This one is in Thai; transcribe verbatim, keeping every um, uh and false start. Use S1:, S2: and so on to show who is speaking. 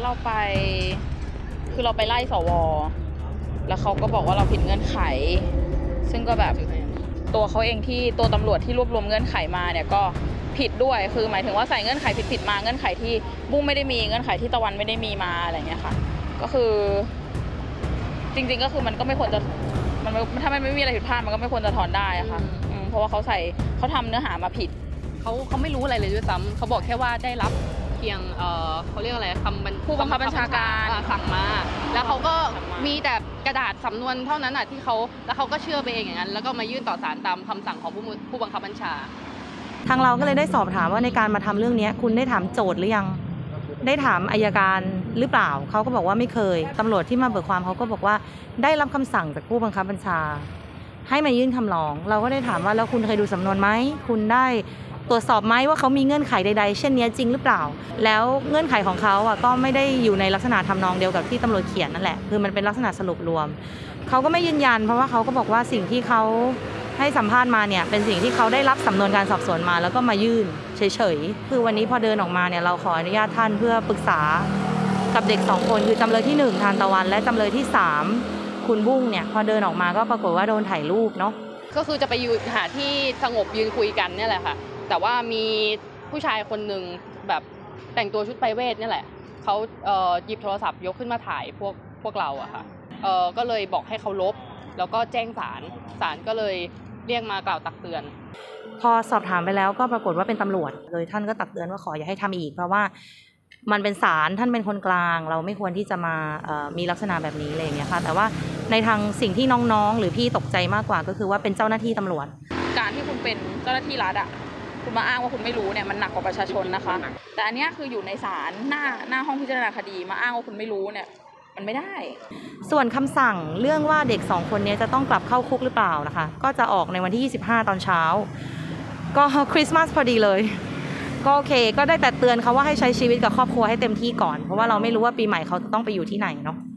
S1: เราไปคือเราไปไล่สวแล้วเขาก็บอกว่าเราผิดเงื่อนไขซึ่งก็แบบตัวเขาเองที่ตัวตำรวจที่รวบรวมเงื่อนไขมาเนี่ยก็ผิดด้วยคือหมายถึงว่าใส่เงื่อนไขผิดๆมาเงื่อนไขที่บุ้งไม่ได้มีเงื่อนไขที่ตะวันไม่ได้มีมาอะไรเงี้ยค่ะก็คือจริงๆก็คือมันก็ไม่ควรจะมันถ้ามันไม่มีอะไรผิดพลาดมันก็ไม่ควรจะถอนได้อะค่ะเพราะว่าเขาใส่เขาทำเนื้อหามาผิด
S2: เขาเขาไม่รู้อะไรเลยด้วยซ้ำเขาบอกแค่ว่าได้รับเพียงเออเขาเรียกอะไรคำ
S1: ผู้บังคับบัญชาการ
S2: สั่งมาแล้วเขาก็มีแต่กระดาษสำนวนเท่านั้นอ่ะที่เขาแล้วเขาก็เชื่อไปเองอย่างนั้นแล้วก็มายื่นต่อศาลตามคำสั่งของผู้ผู้บังคับบัญชา
S3: ทางเราก็เลยได้สอบถามว่าในการมาทำเรื่องนี้คุณได้ถามโจทย์หรือยังได้ถามอัยการหรือเปล่าเขาก็บอกว่าไม่เคยตำรวจที่มาเบิกความเขาก็บอกว่าได้รับคำสั่งจากผู้บังคับบัญชาให้มายื่นคำร้องเราก็ได้ถามว่าแล้วคุณเคยดูสำนวนไหมคุณได้ตรวจสอบไหมว่าเขามีเงื่อนไขใดๆเช่นนี้จริงหรือเปล่าแล้วเงื่อนไขของเขาอ่ะก็ไม่ได้อยู่ในลักษณะทำนองเดียวกับที่ตำรวจเขียนนั่นแหละคือมันเป็นลักษณะสรุปรวมเขาก็ไม่ยืนยันเพราะว่าเขาก็บอกว่าสิ่งที่เขาให้สัมภาษณ์มาเนี่ยเป็นสิ่งที่เขาได้รับสำนวนการสอบสวนมาแล้วก็มายื่นเฉยๆคือวันนี้พอเดินออกมาเนี่ยเราขออนุญาตท่านเพื่อปรึกษากับเด็กสองคนคือจำเลยที่หนึ่งทานตะวันและจำเลยที่สามคุณบุ้งเนี่ยพอเดินออกมาก็ปรากฏว่าโดนถ่ายรูปเนาะ
S2: ก็คือจะไปอยู่หาที่สงบยืนคุยกันเนี่ยแหละค่ะแต่ว่ามีผู้ชายคนหนึ่งแบบแต่งตัวชุดไปเวทเนี่ยแหละเขาเอ่อหยิบโทรศัพท์ยกขึ้นมาถ่ายพวกพวกเราอะค่ะเอ่อก็เลยบอกให้เขาลบแล้วก็แจ้งศาลศาลก็เลยเรียกมากล่าวตักเตือน
S3: พอสอบถามไปแล้วก็ปรากฏว่าเป็นตำรวจเลยท่านก็ตักเตือนว่าขออย่าให้ทำอีกเพราะว่ามันเป็นศาลท่านเป็นคนกลางเราไม่ควรที่จะมาเอ่อมีลักษณะแบบนี้อะไรอย่างเงี้ยค่ะแต่ว่าในทางสิ่งที่น้องๆหรือพี่ตกใจมากกว่าก็คือว่าเป็นเจ้าหน้าที่ตำรวจ
S1: การที่คุณเป็นเจ้าหน้าที่รัฐอะคุณมาอ้างว่าคุณไม่รู้เนี่ยมันหนักกว่าประชาชนนะคะแต่อันนี้คืออยู่ในศาลหน้าหน้าห้องพิจารณาคดีมาอ้างว่าคุณไม่รู้เนี่ยมันไม่ได้
S3: ส่วนคำสั่งเรื่องว่าเด็กสองคนนี้จะต้องกลับเข้าคุกหรือเปล่านะคะก็จะออกในวันที่ยี่สิบห้าตอนเช้าก็คริสต์มาสพอดีเลยก็โอเคก็ได้แต่เตือนเขาว่าให้ใช้ชีวิตกับครอบครัวให้เต็มที่ก่อนเพราะว่าเราไม่รู้ว่าปีใหม่เขาจะต้องไปอยู่ที่ไหนเนาะ